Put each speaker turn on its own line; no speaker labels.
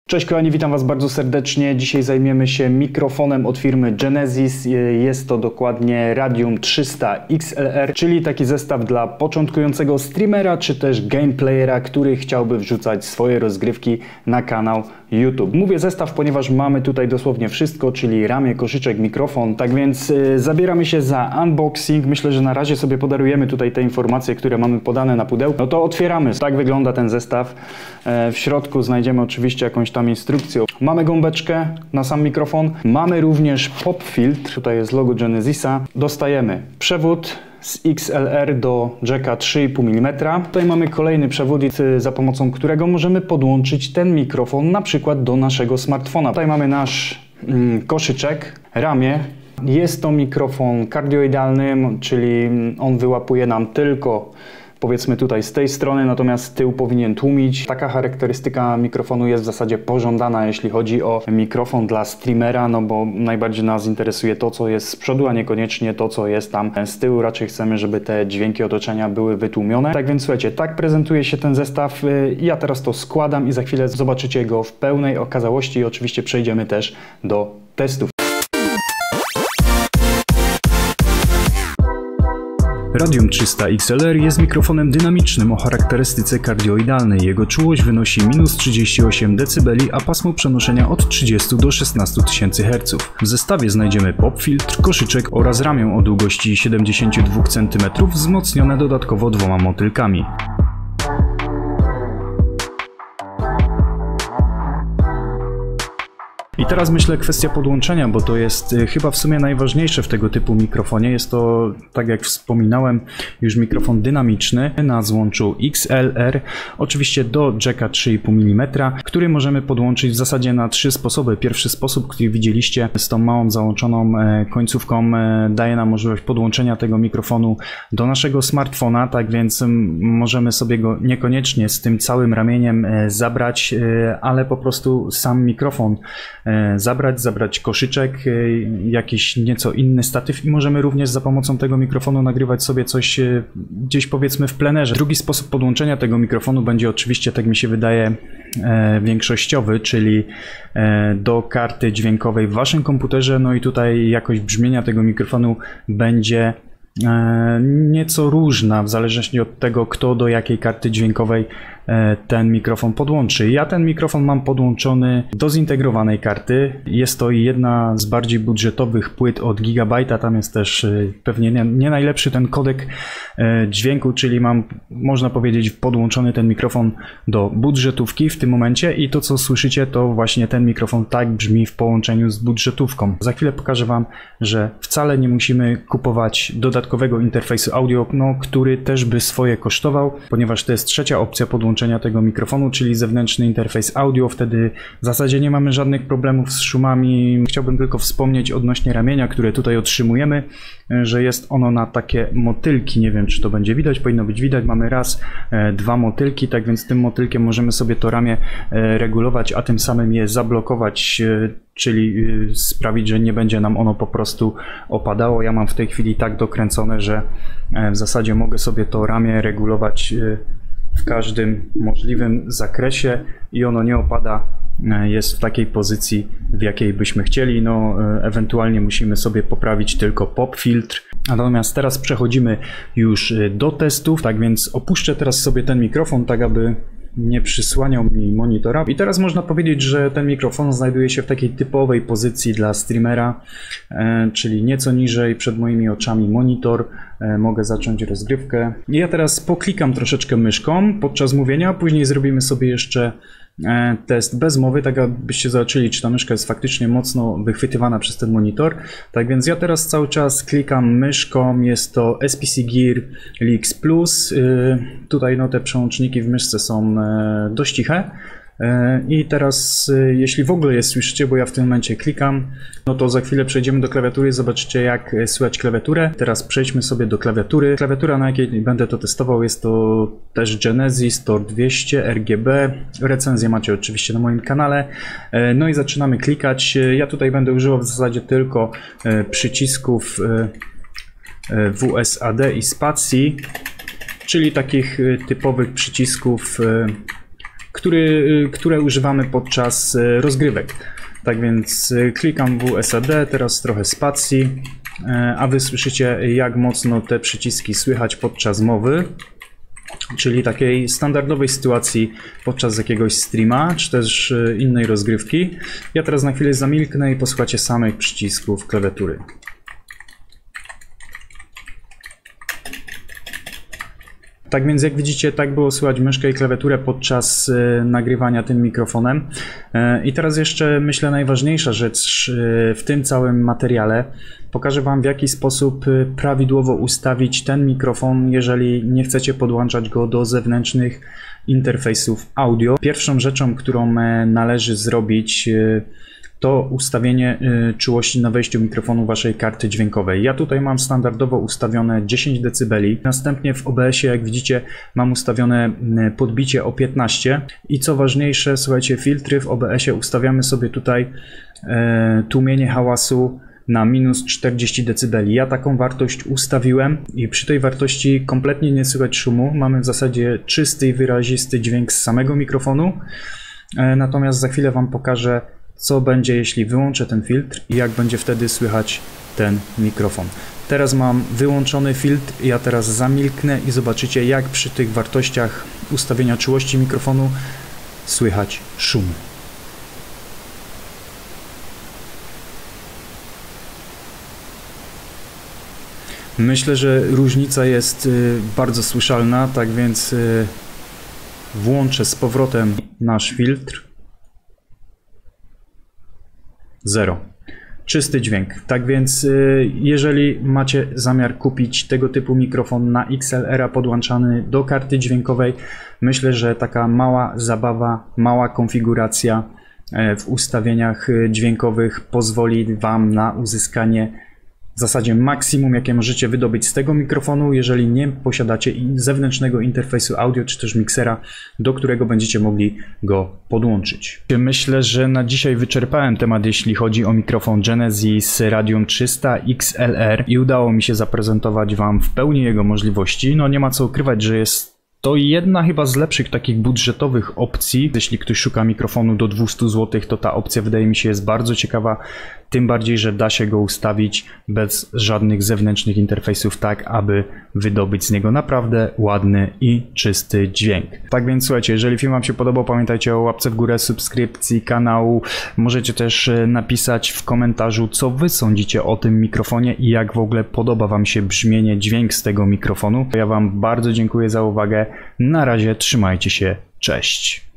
Cześć kochani, witam Was bardzo serdecznie. Dzisiaj zajmiemy się mikrofonem od firmy Genesis. Jest to dokładnie Radium 300 XLR, czyli taki zestaw dla początkującego streamera czy też gameplayera, który chciałby wrzucać swoje rozgrywki na kanał YouTube. Mówię zestaw, ponieważ mamy tutaj dosłownie wszystko, czyli ramię, koszyczek, mikrofon. Tak więc zabieramy się za unboxing. Myślę, że na razie sobie podarujemy tutaj te informacje, które mamy podane na pudełku. No to otwieramy. Tak wygląda ten zestaw. W środku znajdziemy oczywiście jakąś tam instrukcję. Mamy gąbeczkę na sam mikrofon. Mamy również pop filtr. Tutaj jest logo Genesisa. Dostajemy przewód z XLR do jacka 3,5 mm. Tutaj mamy kolejny przewód, za pomocą którego możemy podłączyć ten mikrofon na przykład do naszego smartfona. Tutaj mamy nasz koszyczek, ramię. Jest to mikrofon kardioidalny, czyli on wyłapuje nam tylko powiedzmy tutaj z tej strony, natomiast tył powinien tłumić. Taka charakterystyka mikrofonu jest w zasadzie pożądana, jeśli chodzi o mikrofon dla streamera, no bo najbardziej nas interesuje to, co jest z przodu, a niekoniecznie to, co jest tam z tyłu. Raczej chcemy, żeby te dźwięki otoczenia były wytłumione. Tak więc słuchajcie, tak prezentuje się ten zestaw. Ja teraz to składam i za chwilę zobaczycie go w pełnej okazałości i oczywiście przejdziemy też do testów.
Radium 300 XLR jest mikrofonem dynamicznym o charakterystyce kardioidalnej. Jego czułość wynosi -38 dB, a pasmo przenoszenia od 30 do 16 000 Hz. W zestawie znajdziemy pop filtr, koszyczek oraz ramię o długości 72 cm wzmocnione dodatkowo dwoma motylkami. I teraz myślę kwestia podłączenia, bo to jest chyba w sumie najważniejsze w tego typu mikrofonie. Jest to, tak jak wspominałem, już mikrofon dynamiczny na złączu XLR, oczywiście do jacka 3,5 mm, który możemy podłączyć w zasadzie na trzy sposoby. Pierwszy sposób, który widzieliście z tą małą załączoną końcówką, daje nam możliwość podłączenia tego mikrofonu do naszego smartfona, tak więc możemy sobie go niekoniecznie z tym całym ramieniem zabrać, ale po prostu sam mikrofon zabrać koszyczek, jakiś nieco inny statyw i możemy również za pomocą tego mikrofonu nagrywać sobie coś gdzieś powiedzmy w plenerze. Drugi sposób podłączenia tego mikrofonu będzie oczywiście, tak mi się wydaje, większościowy, czyli do karty dźwiękowej w waszym komputerze, no i tutaj jakość brzmienia tego mikrofonu będzie nieco różna w zależności od tego, kto do jakiej karty dźwiękowej ten mikrofon podłączy. Ja ten mikrofon mam podłączony do zintegrowanej karty. Jest to jedna z bardziej budżetowych płyt od Gigabyte'a. Tam jest też pewnie nie najlepszy ten kodek dźwięku, czyli mam, można powiedzieć, podłączony ten mikrofon do budżetówki w tym momencie i to, co słyszycie, to właśnie ten mikrofon tak brzmi w połączeniu z budżetówką. Za chwilę pokażę Wam, że wcale nie musimy kupować dodatkowego interfejsu audio, który też by swoje kosztował, ponieważ to jest trzecia opcja podłączenia tego mikrofonu, czyli zewnętrzny interfejs audio. Wtedy w zasadzie nie mamy żadnych problemów z szumami. Chciałbym tylko wspomnieć odnośnie ramienia, które tutaj otrzymujemy, że jest ono na takie motylki. Nie wiem, czy to będzie widać, powinno być widać. Mamy raz, dwa motylki, tak więc tym motylkiem możemy sobie to ramię regulować, a tym samym je zablokować, czyli sprawić, że nie będzie nam ono po prostu opadało. Ja mam w tej chwili tak dokręcone, że w zasadzie mogę sobie to ramię regulować w każdym możliwym zakresie i ono nie opada, jest w takiej pozycji, w jakiej byśmy chcieli. Ewentualnie musimy sobie poprawić tylko pop filtr. Natomiast teraz przechodzimy już do testów, tak więc opuszczę teraz sobie ten mikrofon, tak aby nie przysłaniał mi monitora. I teraz można powiedzieć, że ten mikrofon znajduje się w takiej typowej pozycji dla streamera, czyli nieco niżej przed moimi oczami monitor. Mogę zacząć rozgrywkę. Ja teraz poklikam troszeczkę myszką podczas mówienia, później zrobimy sobie jeszcze test bez mowy, tak abyście zobaczyli, czy ta myszka jest faktycznie mocno wychwytywana przez ten monitor. Tak więc ja teraz cały czas klikam myszką, jest to SPC Gear LX Plus. Tutaj te przełączniki w myszce są dość ciche. I teraz, jeśli w ogóle je słyszycie, bo ja w tym momencie klikam, to za chwilę przejdziemy do klawiatury i zobaczycie, jak słychać klawiaturę. Teraz przejdźmy sobie do klawiatury. Klawiatura, na jakiej będę to testował, jest to też Genesis TOR 200 RGB. Recenzję macie oczywiście na moim kanale. No i zaczynamy klikać. Ja tutaj będę używał w zasadzie tylko przycisków WSAD i spacji, czyli takich typowych przycisków które używamy podczas rozgrywek. Tak więc klikam WSAD, teraz trochę spacji, a wy słyszycie, jak mocno te przyciski słychać podczas mowy, czyli takiej standardowej sytuacji podczas jakiegoś streama, czy też innej rozgrywki. Ja teraz na chwilę zamilknę i posłuchacie samych przycisków klawiatury. Tak więc jak widzicie, tak było słychać myszkę i klawiaturę podczas nagrywania tym mikrofonem. I teraz jeszcze myślę najważniejsza rzecz w tym całym materiale. Pokażę Wam, w jaki sposób prawidłowo ustawić ten mikrofon, jeżeli nie chcecie podłączać go do zewnętrznych interfejsów audio. Pierwszą rzeczą, którą należy zrobić, to ustawienie czułości na wejściu mikrofonu waszej karty dźwiękowej. Ja tutaj mam standardowo ustawione 10 dB. Następnie w OBS-ie, jak widzicie, mam ustawione podbicie o 15. I co ważniejsze, słuchajcie, filtry w OBS-ie ustawiamy sobie tutaj tłumienie hałasu na minus 40 dB. Ja taką wartość ustawiłem i przy tej wartości kompletnie nie słychać szumu. Mamy w zasadzie czysty i wyrazisty dźwięk z samego mikrofonu. Natomiast za chwilę Wam pokażę, co będzie, jeśli wyłączę ten filtr i jak będzie wtedy słychać ten mikrofon. Teraz mam wyłączony filtr, ja teraz zamilknę i zobaczycie, jak przy tych wartościach ustawienia czułości mikrofonu słychać szumy. Myślę, że różnica jest bardzo słyszalna, tak więc włączę z powrotem nasz filtr. 0. Czysty dźwięk. Tak więc jeżeli macie zamiar kupić tego typu mikrofon na XLR-a podłączany do karty dźwiękowej, myślę, że taka mała zabawa, mała konfiguracja w ustawieniach dźwiękowych pozwoli Wam na uzyskanie w zasadzie maksimum, jakie możecie wydobyć z tego mikrofonu, jeżeli nie posiadacie zewnętrznego interfejsu audio, czy też miksera, do którego będziecie mogli go podłączyć. Myślę, że na dzisiaj wyczerpałem temat, jeśli chodzi o mikrofon Genesis Radium 300 XLR i udało mi się zaprezentować Wam w pełni jego możliwości. No nie ma co ukrywać, że jest to jedna chyba z lepszych takich budżetowych opcji. Jeśli ktoś szuka mikrofonu do 200 zł, to ta opcja wydaje mi się jest bardzo ciekawa. Tym bardziej, że da się go ustawić bez żadnych zewnętrznych interfejsów, tak aby wydobyć z niego naprawdę ładny i czysty dźwięk. Tak więc słuchajcie, jeżeli film Wam się podobał, pamiętajcie o łapce w górę, subskrypcji kanału. Możecie też napisać w komentarzu, co Wy sądzicie o tym mikrofonie i jak w ogóle podoba Wam się brzmienie, dźwięk z tego mikrofonu. Ja Wam bardzo dziękuję za uwagę. Na razie, trzymajcie się, cześć.